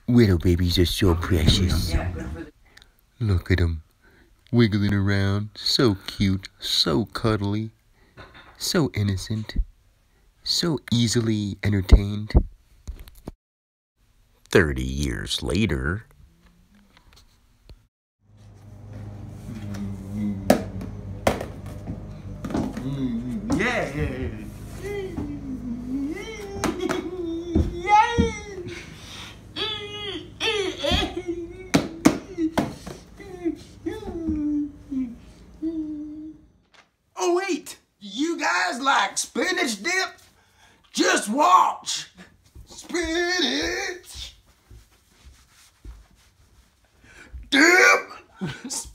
Widow babies are so precious. Look at them, wiggling around, so cute, so cuddly, so innocent, so easily entertained. 30 years later. Yeah. Oh wait, you guys like spinach dip? Just watch. Spinach dip.